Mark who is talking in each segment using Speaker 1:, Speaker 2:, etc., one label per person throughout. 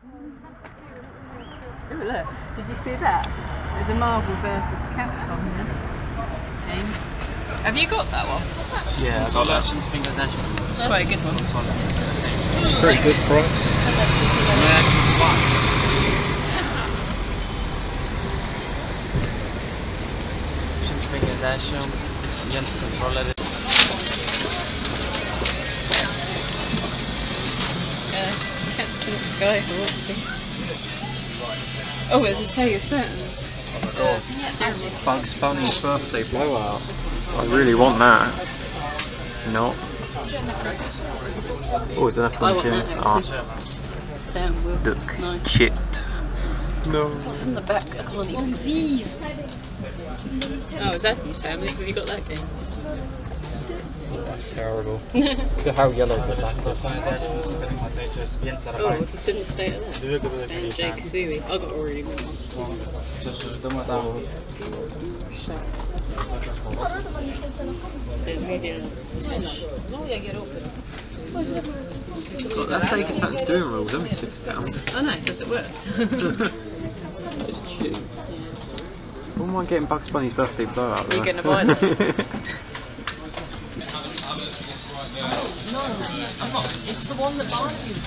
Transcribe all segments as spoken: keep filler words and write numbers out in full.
Speaker 1: Oh look, did you see that? There's a Marvel versus Capcom here. Game. Have you got that one?
Speaker 2: Yeah, I've got that.
Speaker 1: It's quite a good one.
Speaker 2: It's a pretty good price.
Speaker 1: Uh, Captain Skyhawk. Oh, there's a Sega Saturn.
Speaker 2: Oh my god. Bugs Bunny's birthday blowout. I really want that. No. Oh, is that
Speaker 1: I want
Speaker 2: function?
Speaker 1: that
Speaker 2: Ah,
Speaker 1: actually. Sound will.
Speaker 2: look, it's
Speaker 1: Nice.
Speaker 2: chipped. No.
Speaker 1: What's in the back? I can't even see. Oh, it's Adam's Family. Have you got that game?
Speaker 2: That's terrible. Look at how yellow the back is.
Speaker 1: Oh, what's in the state of that? And Jake Kasumi. I got a really good one.
Speaker 2: God, that Sega Saturn steering wheel was only six pounds.
Speaker 1: I know, does it work?
Speaker 2: It's cheap. Why am I getting Bugs Bunny's birthday blowout?
Speaker 1: Are you going to buy that? No, I'm not. It's the one that Mark used.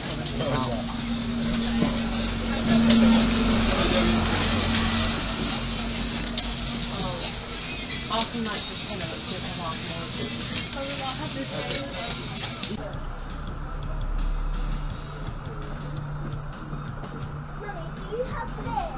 Speaker 1: I can like the tenner, but give them half more.
Speaker 3: Mummy, do you have this?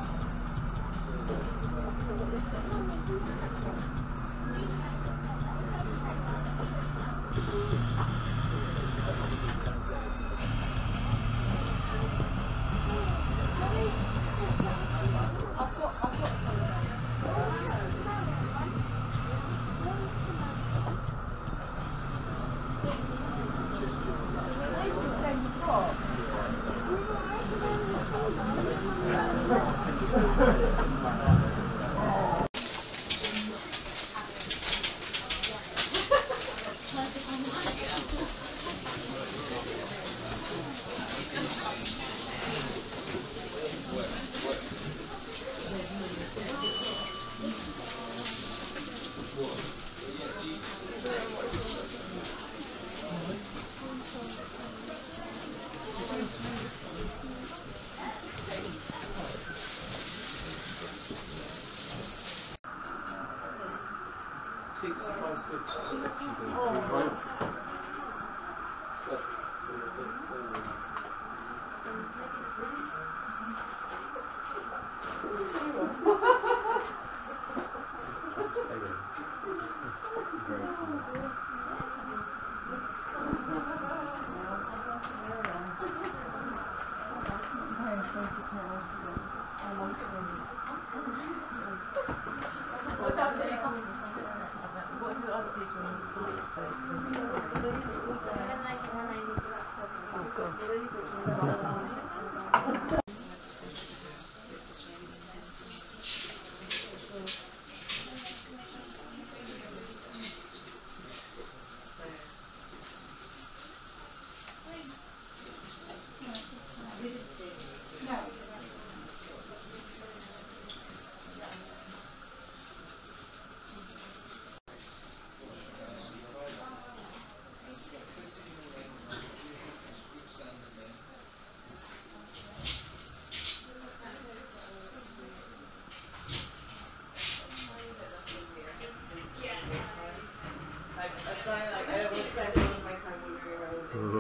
Speaker 2: Oh,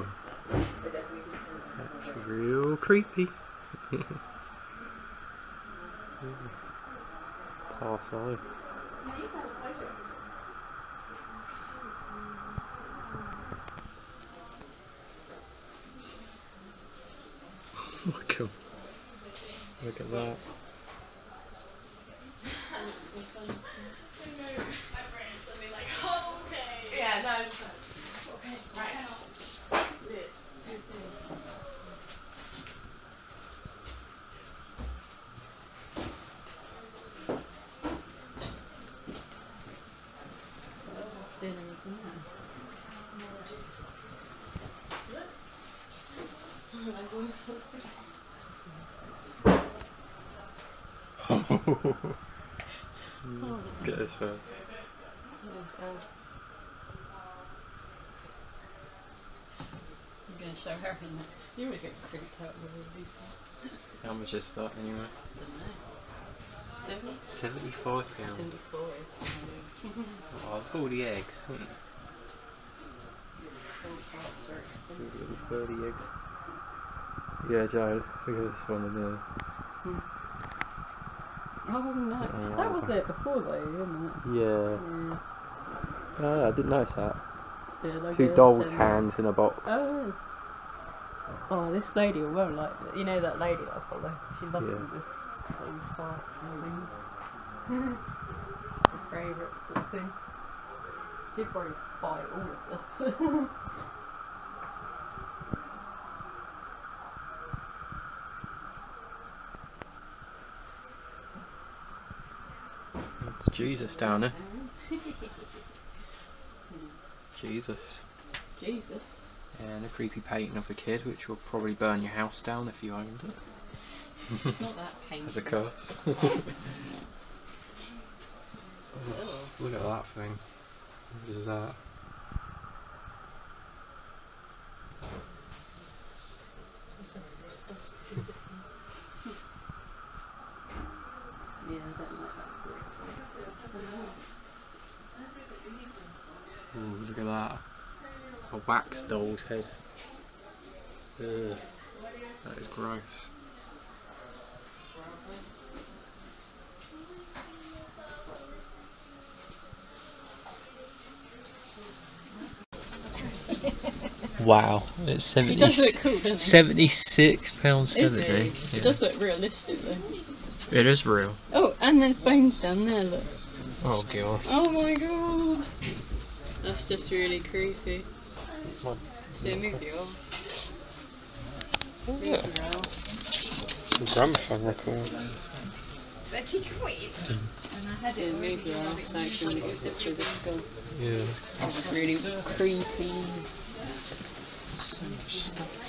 Speaker 2: that's real creepy. Par five. Oh my god. Look at that.
Speaker 1: Yeah, no, it's okay, right now.
Speaker 2: Get this first.
Speaker 1: I'm going to show her in that. You always get creeped out with all these things.
Speaker 2: How much is that anyway?
Speaker 1: I don't know. seventy?
Speaker 2: seventy-five pounds.
Speaker 1: seventy-four.
Speaker 2: Oh, look at all the eggs. Hmm.
Speaker 1: All parts are expensive.
Speaker 2: thirty eggs. Yeah, Joe, look at this one in there.
Speaker 1: Hmm. Oh no,
Speaker 2: Oh.
Speaker 1: that was there before though, wasn't it?
Speaker 2: Yeah.
Speaker 1: Yeah.
Speaker 2: Oh, I didn't notice that.
Speaker 1: Yeah, like
Speaker 2: Two
Speaker 1: a
Speaker 2: dolls'
Speaker 1: semi-
Speaker 2: hands in a box.
Speaker 1: Oh. Oh, this lady will well like you know that lady I follow. She loves
Speaker 2: Yeah.
Speaker 1: all this old parts and things. Her favourite sort of thing. She'd probably buy all of this.
Speaker 2: It's Jesus down there. Jesus.
Speaker 1: Jesus.
Speaker 2: And a creepy painting of a kid, which will probably burn your house down if you owned it.
Speaker 1: It's not that painful.
Speaker 2: As a curse.
Speaker 1: Oh.
Speaker 2: Look at that thing. What is that?
Speaker 1: Yeah, I don't like that sort of
Speaker 2: Ooh, look at that. A wax doll's head. Ugh. That is gross. Wow, it's seventy.
Speaker 1: He does look cool, doesn't he?
Speaker 2: Seventy-six pounds
Speaker 1: Is
Speaker 2: seventy.
Speaker 1: it? It does look realistic though.
Speaker 2: It is real.
Speaker 1: Oh, and there's bones down there, look.
Speaker 2: Oh god.
Speaker 1: Oh my god. That's just really creepy.
Speaker 2: What?
Speaker 1: See, move your arm. Move
Speaker 2: Yeah.
Speaker 1: your arm.
Speaker 2: Some gramophone record.
Speaker 1: thirty quid? And I had it move your arm so I can get a picture of the skull.
Speaker 2: Yeah.
Speaker 1: That was really creepy.
Speaker 2: So much stuff.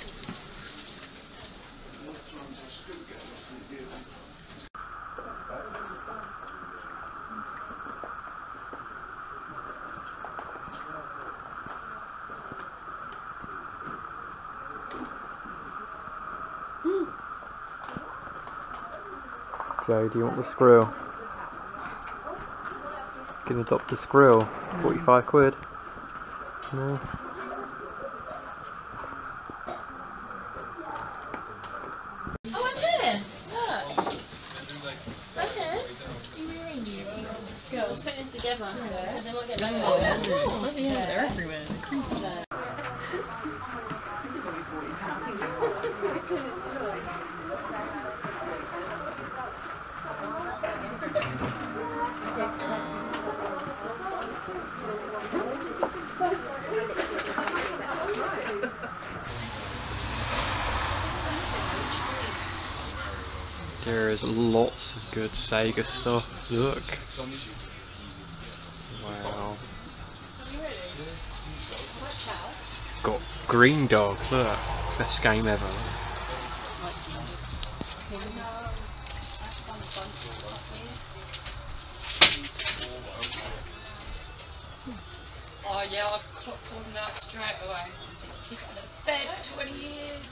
Speaker 2: Joe, do you want the squirrel? Can you adopt the squirrel? forty-five quid. No.
Speaker 3: Oh, I'm here. Look. Okay. Girls, put them together. Because they won't get lonely.
Speaker 1: Oh, yeah, they're everywhere. They're creepy.
Speaker 2: There is lots of good Sega stuff. Look. Wow. Got Green Dog. Look. Best game ever.
Speaker 1: Oh yeah, I've clocked on that straight away. Keep on the bed for twenty years.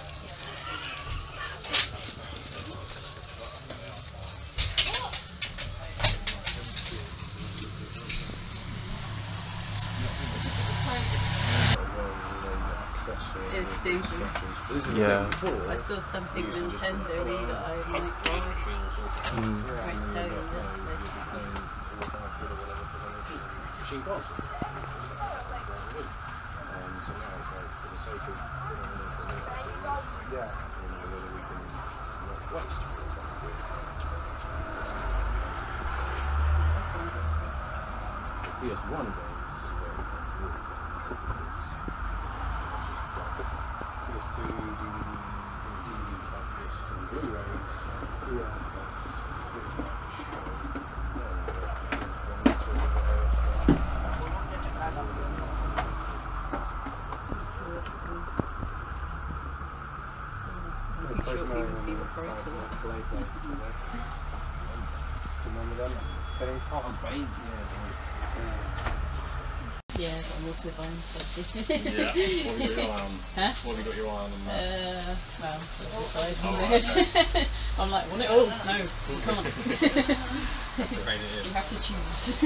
Speaker 1: It's stupid.
Speaker 2: Yeah.
Speaker 1: I saw something Nintendo that I might buy.
Speaker 2: Mm.
Speaker 1: Right, tell you that.
Speaker 4: P S one games. P S two, D V D, D V D disc, and Blu-rays. Yeah, that's pretty much.
Speaker 1: I'm sure you can see the price of it.
Speaker 4: Getting tops. Yeah.
Speaker 3: Yeah, I've got a water bone, so.
Speaker 5: Yeah. What have you got your eye on?
Speaker 3: Huh?
Speaker 5: What have you got your eye on? And that?
Speaker 3: Uh, well, sort of size
Speaker 5: Oh,
Speaker 3: in
Speaker 5: right,
Speaker 3: there. I'm like, want it all? No, you can't.
Speaker 5: Rein it in.
Speaker 3: You have to choose.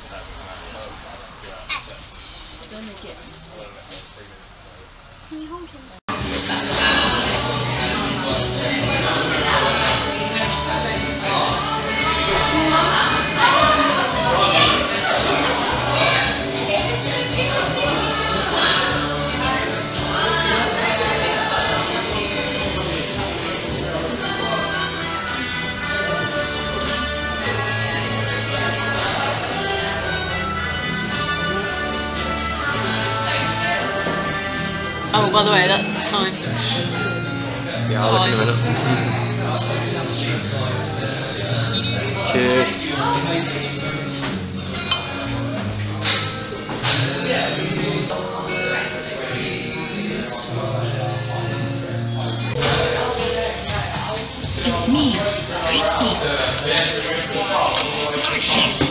Speaker 3: Don't make it.
Speaker 6: Can you hold him?
Speaker 3: Oh, by the way, that's the time.
Speaker 2: Yeah, I'll look in a minute. Cheers.
Speaker 6: It's me, Christy.